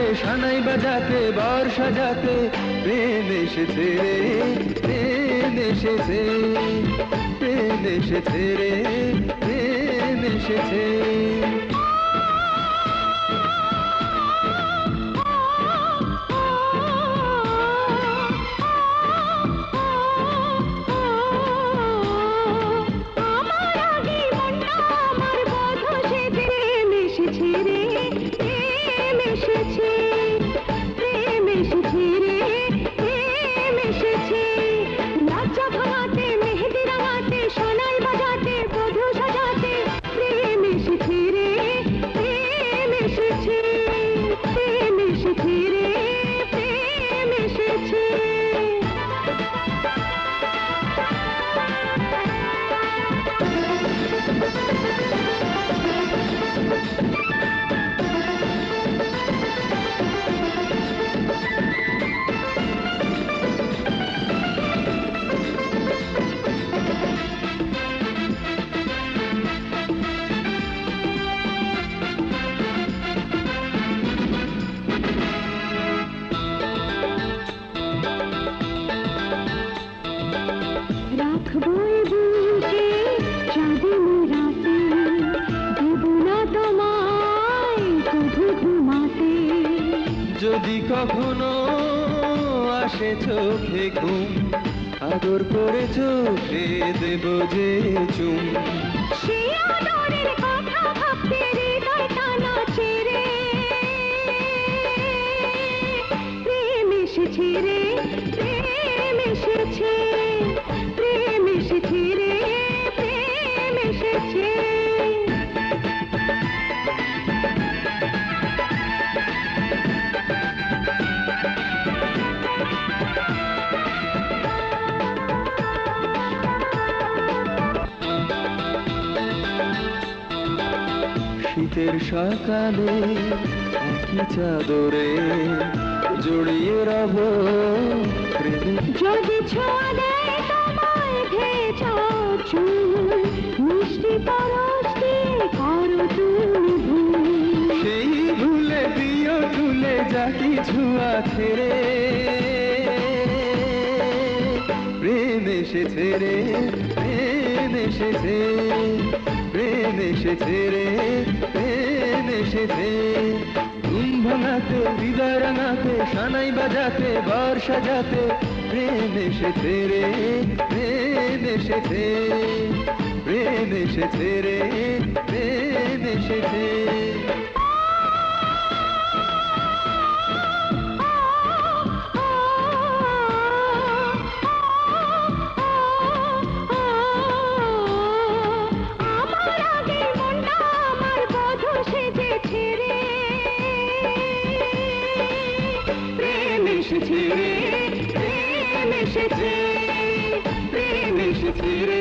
সানাই বাজাতে বর সাজাতে প্রেম এসেছে রে, প্রেম এসেছে, প্রেম এসেছে রে, প্রেম এসেছে। যদি কখনো আসে চোখে ঘুম, আদর করে চোখে দেব যে চুম। সে আদরের কথা ভাবতে হৃদয় টানা ছেড়ে প্রেম এসেছে রে, প্রেম এসেছে, প্রেম এসেছে রে, প্রেম এসেছে। শীতের সকালে একই চাদরে জড়িয়ে রব প্রেমে। যদি ছোঁয়া দেয় তোমায় ভেজা চুল, মিষ্টি পরশ দিয়ে করো তুমি ভুল। সেই ভুলে দিও ভুলে যা কিছু আছে রে, প্রেম এসেছে রে, প্রেম এসেছে, প্রেম এসেছে রে, প্রেম এসেছে। ঘুম ভাঙাতে হৃদয় রাঙাতে সানাই বাজাতে বর সাজাতে প্রেম এসেছে রে, প্রেম এসেছে, প্রেম এসেছে রে, প্রেম এসেছে। প্রেম এসেছে রে, প্রেম এসেছে, প্রেম এসেছে রে।